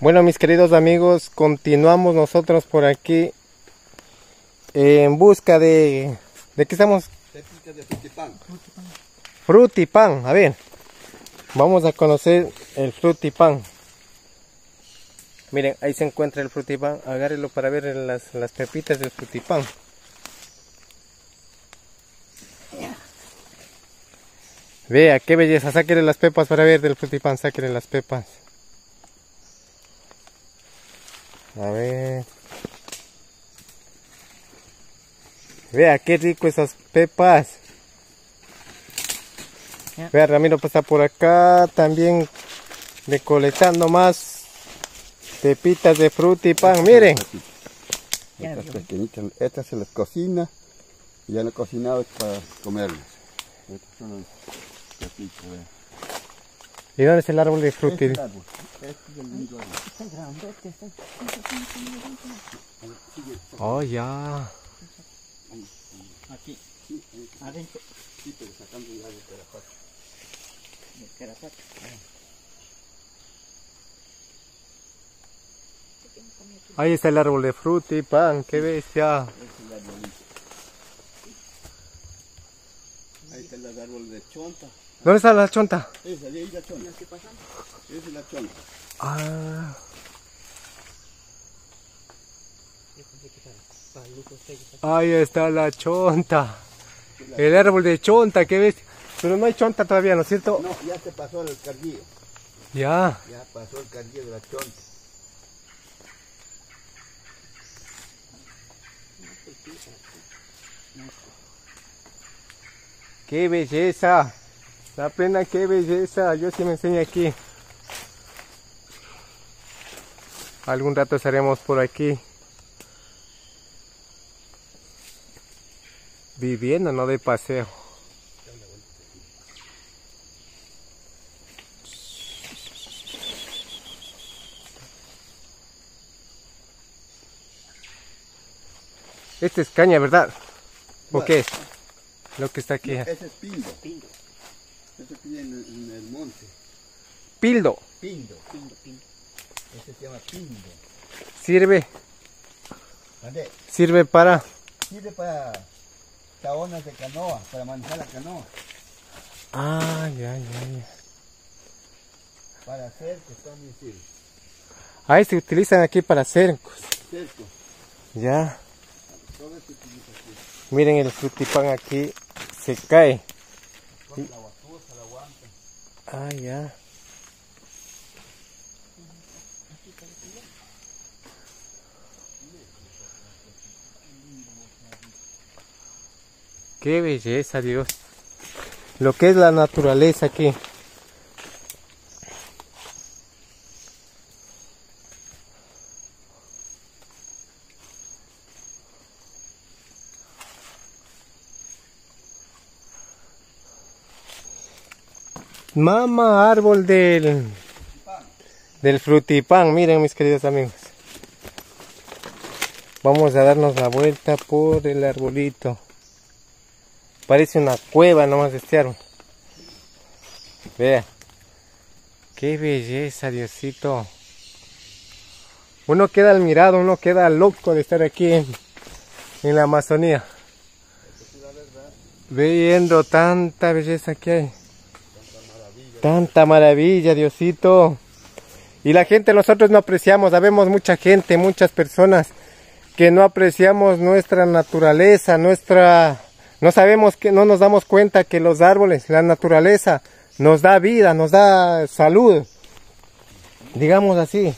Bueno, mis queridos amigos, continuamos nosotros por aquí en busca de... ¿De qué estamos? De frutipan. Frutipan. A ver, vamos a conocer el frutipan. Miren, ahí se encuentra el frutipan. Agárrenlo para ver las pepitas del frutipan. Vea, qué belleza. Sáquenle las pepas para ver del frutipan. Sáquenle las pepas. A ver. Vea, qué rico esas pepas. Vea, Ramiro está por acá también recolectando más pepitas de frutipan. Miren. Estas pequeñitas, estas se las cocina y ya lo cocinado es para comerlas. Estas son las pepitas, vean. ¿Y dónde es el árbol de fruti? Este es el árbol. Este es el mismo árbol. Está grandote, está. Oh, ya. Aquí, adentro. Sí, pero sacando ya de Carapacho. De Carapacho. Ahí está el árbol de frutipan. Qué bestia. Este es el arbolito. Ahí está el árbol de chonta. ¿Dónde está la chonta? Esa, de ahí la chonta. Esa es la chonta. Ah. Ahí está la chonta. El árbol de chonta, qué bestia. Pero no hay chonta todavía, ¿no es cierto? No, ya se pasó el carguillo. Ya. Ya pasó el carguillo de la chonta. Qué belleza. La plena, qué belleza. Yo sí me enseño aquí. Algún rato estaremos por aquí. Viviendo, no de paseo. Este es caña, ¿verdad? ¿O qué es? Lo que está aquí. Ese es pindo. Ese pilla en el monte. Pildo. Pindo. Ese se llama pindo. Sirve. ¿Vale? Sirve para... Sirve para saonas de canoa, para manejar la canoa. Ah, ya. Para cercos también sirve. Ahí se utilizan aquí para cercos. Cercos. Ya. Todo se utiliza aquí. Miren el frutipan aquí. Se cae. Con la guatusa, la aguanta. Ah, ya. Qué belleza, Dios. Lo que es la naturaleza aquí. Mama, árbol del frutipan. Miren, mis queridos amigos. Vamos a darnos la vuelta por el arbolito. Parece una cueva nomás este árbol. Vea. Qué belleza, Diosito. Uno queda admirado, uno queda loco de estar aquí en la Amazonía. Viendo tanta belleza que hay. Tanta maravilla, Diosito. Y la gente, nosotros no apreciamos, sabemos mucha gente, muchas personas que no apreciamos nuestra naturaleza, no sabemos que, no nos damos cuenta que los árboles, la naturaleza, nos da vida, nos da salud. Digamos así.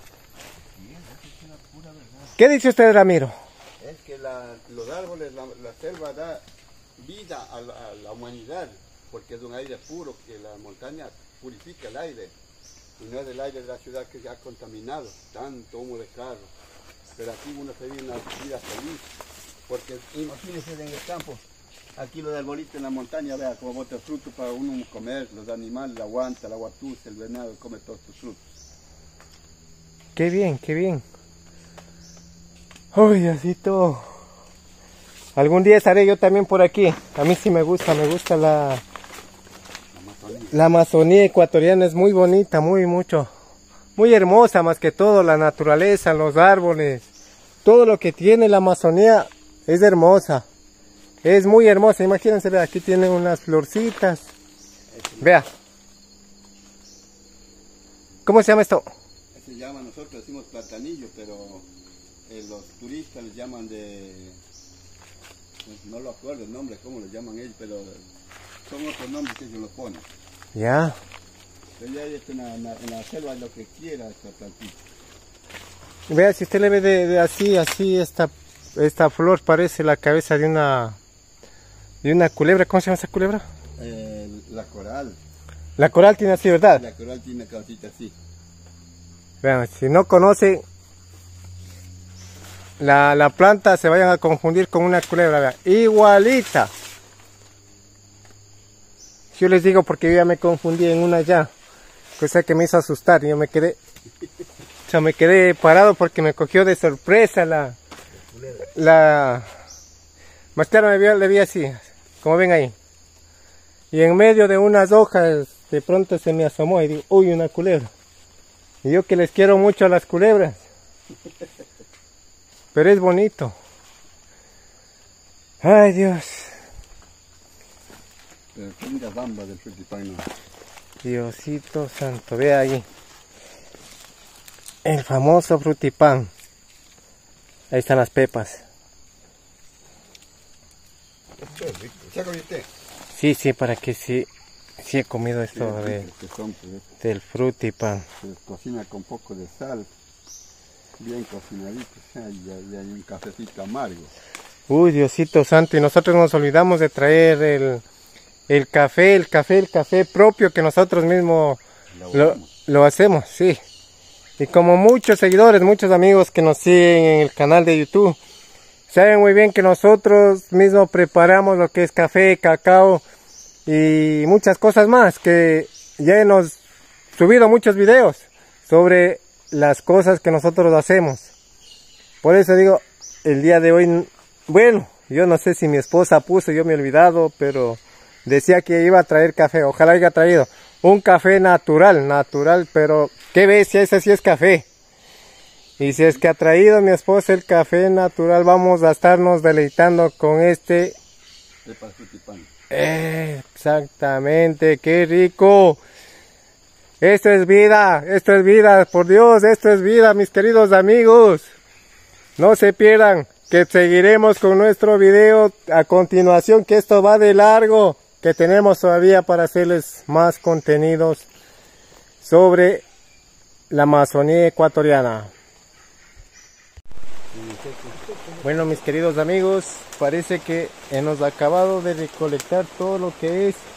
¿Qué dice usted, Ramiro? Es que los árboles, la selva da vida a la humanidad, porque es un aire puro, que la montaña purifica el aire. Y no es el aire de la ciudad que ya ha contaminado, tanto humo de carro. Pero aquí uno se vive una vida feliz, porque imagínense en el campo, aquí los arbolitos en la montaña, vea como bota fruto para uno comer, los animales, la guanta, la guatusa, el venado, come todos estos frutos. Qué bien, qué bien. Uy, Diosito. Algún día estaré yo también por aquí. A mí sí me gusta la Amazonía ecuatoriana, es muy bonita, mucho. muy hermosa, más que todo la naturaleza, los árboles, todo lo que tiene la Amazonía es hermosa. Es muy hermosa, imagínense, vea, aquí tienen unas florcitas. Vea. ¿Cómo se llama esto? Se llama, nosotros decimos platanillo, pero los turistas les llaman no lo acuerdo el nombre, cómo le llaman ellos, pero son otros nombres que ellos lo ponen. Ya. Pero ya en la selva lo que quiera esta plantita. Vea, si usted le ve de así, esta flor parece la cabeza de una culebra. ¿Cómo se llama esa culebra? La coral. La coral tiene así, ¿verdad? La coral tiene una cabecita así. Vean, si no conocen la planta, se vayan a confundir con una culebra, vean, igualita. Yo les digo porque yo ya me confundí en una ya, cosa que me hizo asustar, y yo me quedé parado porque me cogió de sorpresa más claro le vi así, como ven ahí, y en medio de unas hojas de pronto se me asomó y digo, uy, una culebra. Y yo que les quiero mucho a las culebras. Pero es bonito. Ay, Dios. Linda bamba del frutipán, ¿no? Diosito santo, vea ahí. El famoso frutipán. Ahí están las pepas. Esto es rico. ¿Ya comiste? Sí, para que sí he comido esto del frutipán. Se cocina con poco de sal, bien cocinadito, y hay un cafecito amargo. Uy, Diosito santo, y nosotros nos olvidamos de traer el café propio que nosotros mismos lo hacemos, sí. Y como muchos seguidores, muchos amigos que nos siguen en el canal de YouTube, saben muy bien que nosotros mismos preparamos lo que es café, cacao y muchas cosas más, que ya hemos subido muchos videos sobre las cosas que nosotros hacemos. Por eso digo, el día de hoy, bueno, yo no sé si mi esposa puso, yo me he olvidado, pero decía que iba a traer café. Ojalá haya traído un café natural, pero qué bestia, ese sí es café. Y si es que ha traído mi esposa el café natural, vamos a estarnos deleitando con este. Exactamente, qué rico. Esto es vida, por Dios, esto es vida, mis queridos amigos. No se pierdan, que seguiremos con nuestro video a continuación, que esto va de largo, que tenemos todavía para hacerles más contenidos sobre la Amazonía ecuatoriana. Bueno, mis queridos amigos, parece que hemos acabado de recolectar todo lo que es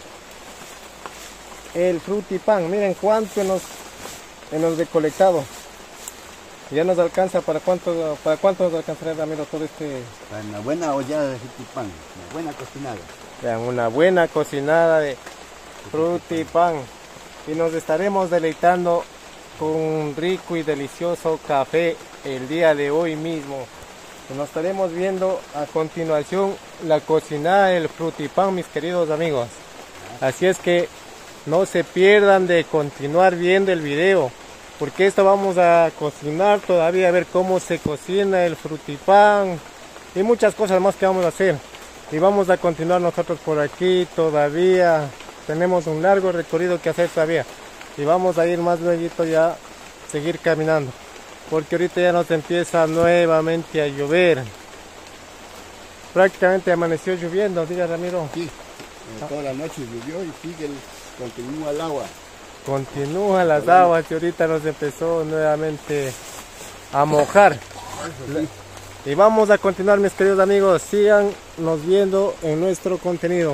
el frutipán. Miren cuánto hemos recolectado. Ya nos alcanza, ¿para cuánto nos alcanzará, Ramiro, todo este? Para una buena ollada de frutipán, una buena cocinada. Vean, una buena cocinada de frutipán. Y nos estaremos deleitando con un rico y delicioso café el día de hoy mismo. Nos estaremos viendo a continuación la cocinada del frutipán, mis queridos amigos. Así es que no se pierdan de continuar viendo el video, porque esto vamos a cocinar todavía, a ver cómo se cocina el frutipán y muchas cosas más que vamos a hacer. Y vamos a continuar nosotros por aquí todavía. Tenemos un largo recorrido que hacer todavía. Y vamos a ir más luego ya, seguir caminando, porque ahorita ya nos empieza nuevamente a llover. Prácticamente amaneció lloviendo, diga Ramiro. Sí, toda la noche llovió y continúa el agua. Continúan las aguas y ahorita nos empezó nuevamente a mojar. Y vamos a continuar, mis queridos amigos, síganos viendo en nuestro contenido.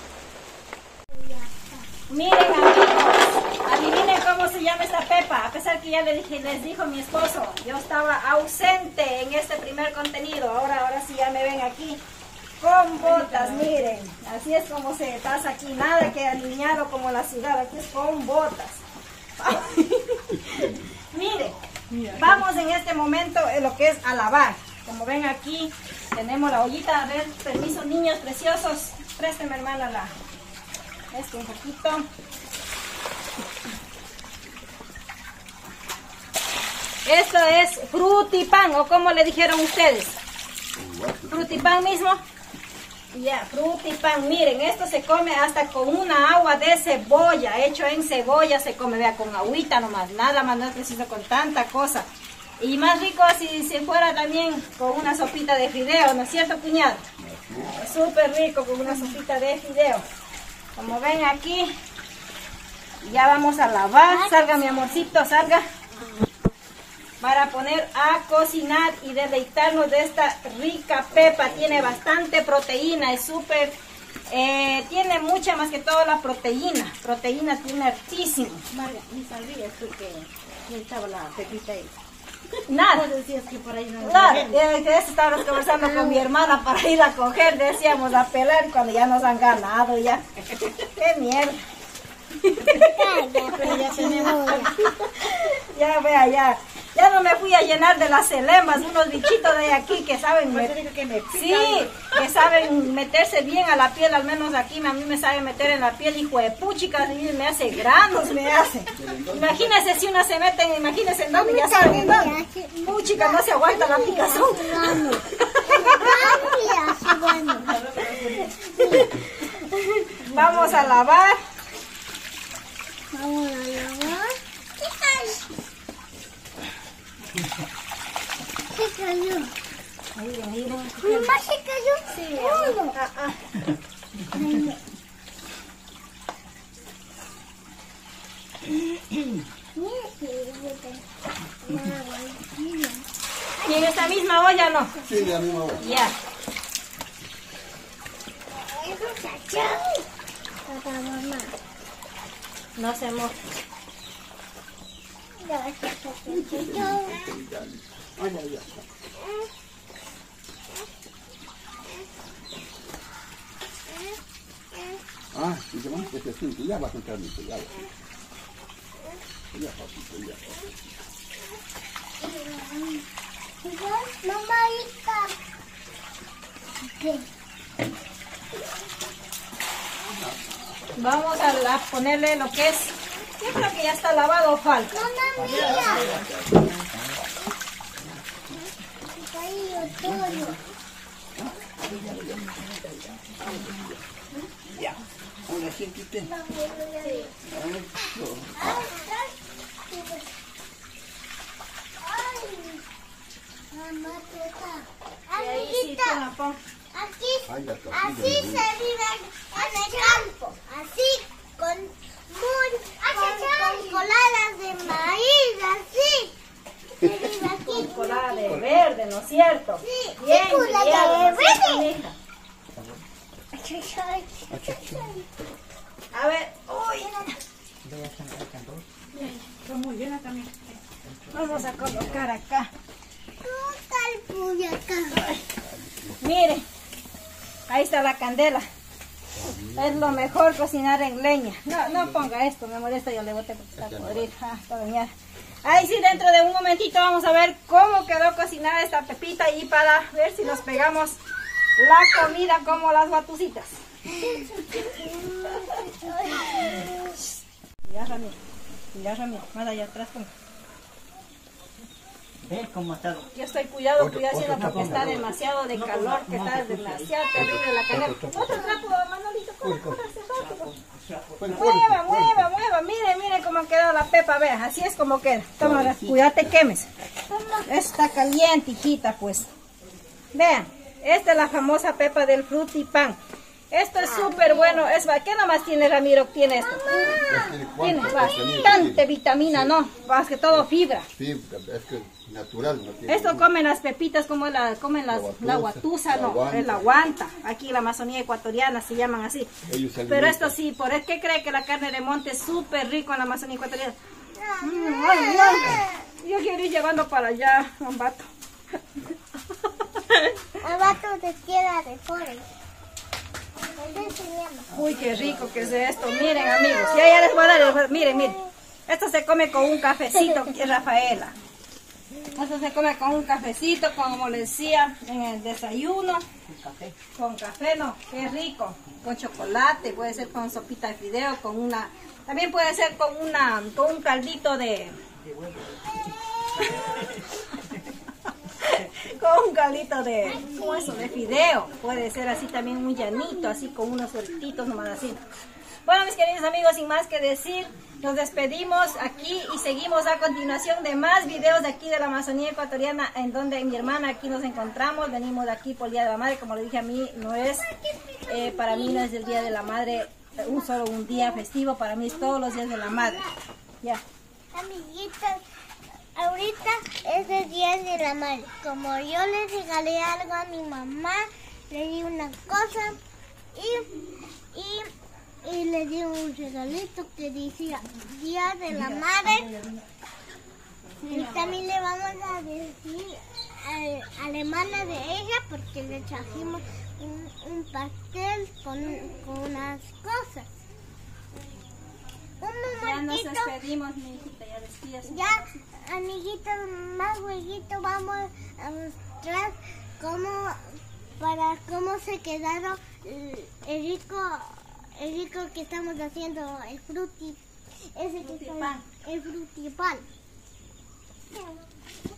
Miren amigos, adivinen cómo se llama esta pepa, a pesar que ya les dijo mi esposo, yo estaba ausente en este primer contenido, ahora sí ya me ven aquí con botas, miren, así es como se pasa aquí, nada que alineado como la ciudad, aquí es con botas. Miren, vamos en este momento en lo que es a lavar, como ven aquí tenemos la ollita, a ver, permiso niños preciosos, présteme hermana un poquito. Esto es frutipan, o como le dijeron ustedes. Frutipan mismo. Ya, frutipan. Miren, esto se come hasta con una agua de cebolla, hecho en cebolla, se come, vea, con agüita nomás, nada más, no es preciso con tanta cosa. Y más rico si se fuera también con una sopita de fideo, ¿no es cierto, cuñado? Súper rico con una sopita de fideo. Como ven aquí, ya vamos a lavar. Salga, mi amorcito, salga. Para poner a cocinar y deleitarnos de esta rica pepa. Tiene bastante proteína, es súper, tiene mucha, más que todo la proteína. Proteína tiene hartísimo. Marga, ni sabías tú que estaba la pepita ahí. Nada. Decías que por ahí no. Nada, de eso estábamos conversando con mi hermana para ir a coger, decíamos a pelar cuando ya nos han ganado ya. ¡Qué mierda! Pero ya tenemos. Ya vea, ya no me fui a llenar de las celemas, unos bichitos de aquí que saben que saben meterse bien a la piel, al menos aquí a mí me sabe meter en la piel, hijo de puchicas, y me hace granos, me hace. Imagínense si una se mete, imagínense en dónde, ya saben en dónde. Puchicas, no se aguanta la picazón. Vamos a lavar. Vamos a lavar. ¿Qué cayó? ¿Mamá se cayó? Sí, uno. ¿Y en esta misma olla no? Sí, la misma hora. Ya. Papá, mamá. No se moja. Ah, y se van, que se siente, ya va a entrar mi ya va. Ya, papito, ya. Mamáita. ¿Qué? Vamos a ponerle lo que es. Yo creo que ya está lavado o falta. Mamá, mira. Ya, ahora sí quité. Mamá, Y ahí sí tú la pon. así se vive en el campo, así con coladas de maíz, así. Se vive aquí. Colada de verde, ¿no es cierto? Sí, Bien, colada criado, de ¿no es cierto, verde. mija? A ver, uy. Está muy bien acá, mira. Vamos a colocar acá. Mire, ahí está la candela. Es lo mejor cocinar en leña. No ponga esto, me molesta, yo le boté porque está podrido. Está dañada. Ahí sí, dentro de un momentito vamos a ver cómo quedó cocinada esta pepita y para ver si nos pegamos la comida como las batucitas. Ya, Ramiro, más allá atrás. ¿Ves cómo está? Yo estoy cuidando porque está demasiado de calor, que está demasiado terrible la candela. Otro trapo, Manolito, córrase rápido. Mueva, mire cómo ha quedado la pepa, vea, así es como queda. Toma, cuídate, quemes. Está caliente, hijita, pues. Vean, esta es la famosa pepa del frutipan. Esto es súper bueno. ¿Qué nomás tiene, Ramiro? Tiene esto. Tiene bastante vitamina, ¿no? Más que todo fibra. Fibra, es que natural. No tiene Esto comen las pepitas como la guatusa, no, es la guanta. Aquí la Amazonía ecuatoriana se llaman así. Pero esto sí, ¿por qué cree que la carne de monte es súper rico en la Amazonía ecuatoriana? Ay, no. Yo quiero ir llevando para allá, un vato. El vato te queda de fuera. Uy, qué rico que es esto. Miren, amigos, ya les voy a dar, miren. Esto se come con un cafecito, Rafaela. Esto se come con un cafecito, como les decía, en el desayuno. Con café, no, qué rico. Con chocolate, puede ser con sopita de fideo, también puede ser con un caldito de caldito de, ¿cómo eso? De fideo. Puede ser así también muy llanito, así con unos sueltitos nomás así. Bueno, mis queridos amigos, sin más que decir, nos despedimos aquí y seguimos a continuación de más videos de aquí de la Amazonía ecuatoriana, en donde mi hermana aquí nos encontramos. Venimos de aquí por el Día de la Madre, como le dije, a mí no es, para mí no es el Día de la Madre un día festivo, para mí es todos los días de la Madre. Ya. Amiguitos, ahorita es el Día de la Madre. Como yo le regalé algo a mi mamá, le di una cosa y le di un regalito que decía Día de la Madre. Y también le vamos a decir a la hermana de ella, porque le trajimos un pastel con unas cosas. Ya nos despedimos, mi hijita, ya despídase. Ya, amiguitos, más jueguito, vamos a mostrar cómo se quedaron el rico que estamos haciendo, el frutipan.